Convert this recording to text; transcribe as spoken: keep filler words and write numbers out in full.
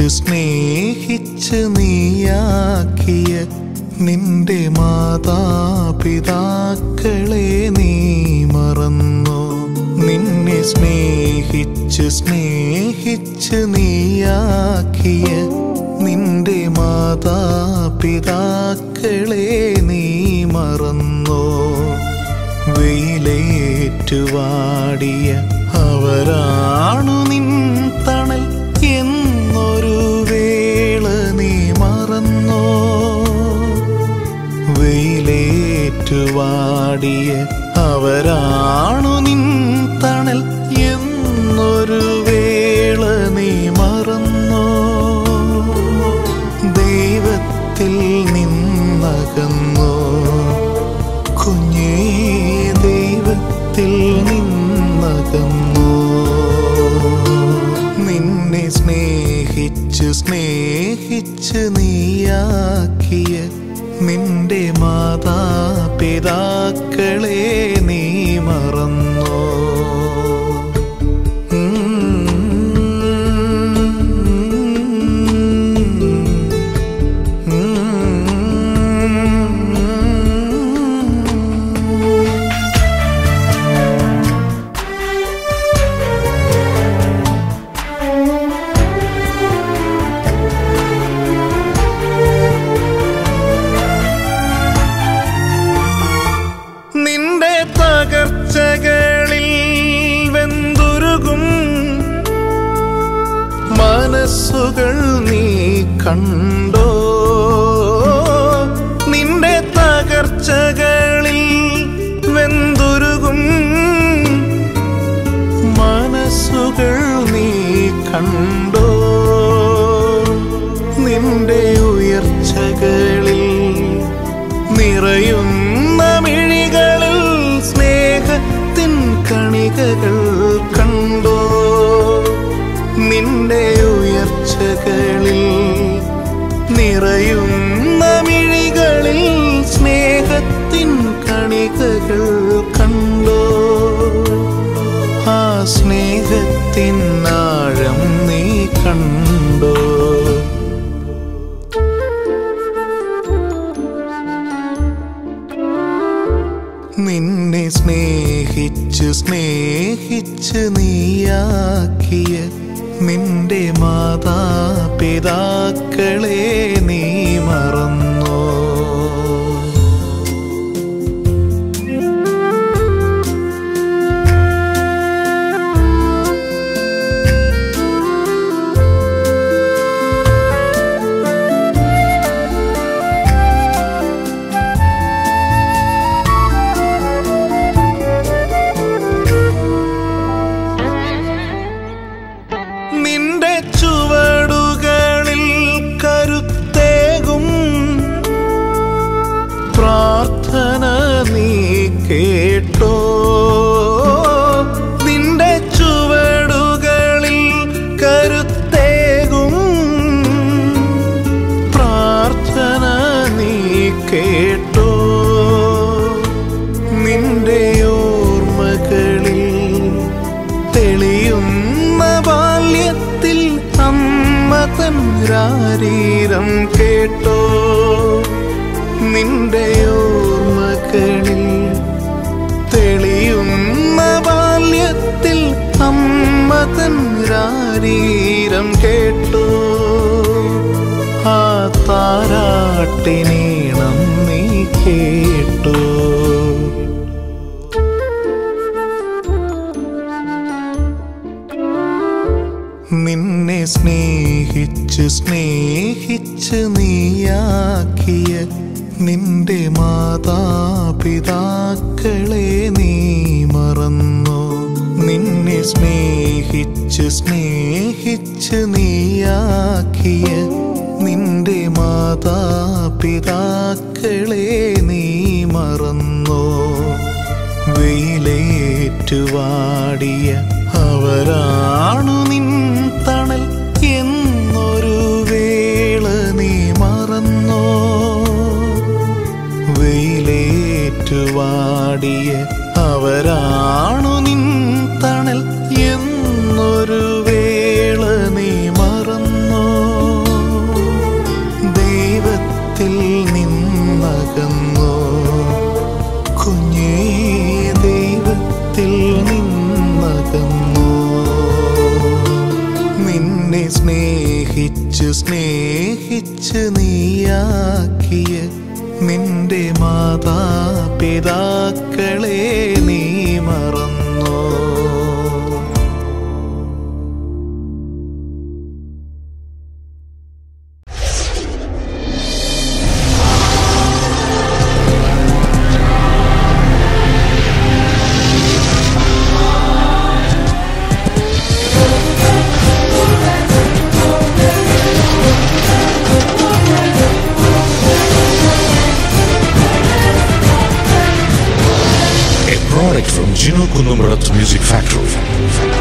സ്നേഹിച്ച് സ്നേഹിച്ച് നീയാക്കിയ നിന്റെ മാതാപിതാക്കളെ നീ മറന്നോ? നിന്നെ സ്നേഹിച്ച് സ്നേഹിച്ച് നീയാക്കിയ നിന്റെ മാതാപിതാക്കളെ നീ മറന്നോ? വെയിലേറ്റുവാടിയ അവരാണു നിൻ തണൽ എന്നൊരു വേള നീ മറന്നോ? വെയിലേറ്റുവാടിയ അവരാണു നിൻ തണൽ എന്നൊരു വേള നീ മറന്നോ? ദൈവത്തിൽ നിന്നകന്നോ കുഞ്ഞേ? ദൈവത്തിൽ നിന്നകന്നോ? നിന്നെ സ്നേഹിച്ച് സ്നേഹിച്ച് നീയാക്കിയ നിന്റെ മാതാപിതാക്കളെ നീ മറന്നോ? തകർച്ചകളിൽ വെന്തുരുകും മനസ്സുകൾ നീ കണ്ടോ? നിന്റെ തകർച്ചകളിൽ വെന്തുരുകും മനസ്സുകൾ നീ കണ്ടോ? നിന്റെ ഉയർച്ചകളിൽ നിറയുന്ന മിഴികളിൽ സ്നേഹത്തിൻ കണികകൾ കണ്ടോ? നിന്റെ ഉയർച്ചകളിൽ നിറയുന്ന മിഴികളിൽ സ്നേഹത്തിൻ കണികകൾ കണ്ടോ? ആ സ്നേഹത്തിൻ ആഴം നീ കണ്ടോ? നിന്നെ സ്നേഹിച്ച് സ്നേഹിച്ച് നീയാക്കിയ നിന്റെ മാതാപിതാക്കളെ നീ മറന്നോ? നിന്റെ ചുവടുകളിൽ കരുത്തേകും പ്രാർത്ഥന നീ കേട്ടോ? നിന്റെ ചുവടുകളിൽ കരുത്തേകും പ്രാർത്ഥന നീ കേട്ടോ? നിന്റെ ഓർമ്മകളിൽ തെളിയുന്ന ബാല്യത്തിൽ അമ്മ തൻ രാരീരം കേട്ടോ? നിന്റെ ഓർമ്മകളിൽ തെളിയുന്ന ബാല്യത്തിൽ അമ്മ തൻ രാരീരം കേട്ടോ? ആ താരാട്ടിനീണം നീ കേട്ടോ? നിന്നെ സ്നേഹിച്ച് സ്നേഹിച്ച് നീയാക്കിയ നിന്റെ മാതാപിതാക്കളെ നീ മറന്നോ? നിന്നെ സ്നേഹിച്ച് സ്നേഹിച്ച് നീയാക്കിയ നിന്റെ മാതാപിതാക്കളെ നീ മറന്നോ? വെയിലേറ്റുവാടിയ അവരാണു നിൻ തണൽ എന്നൊരു വേള നീ മറന്നോ? വെയിലേറ്റുവാടിയ അവരാണു നിൻ തണൽ എന്നൊരു വേള നീ മറന്നോ? നിന്റെ മാതാപിതാക്കളെ നീ മറന്നോ? From Gino Kunumrat Music Factory.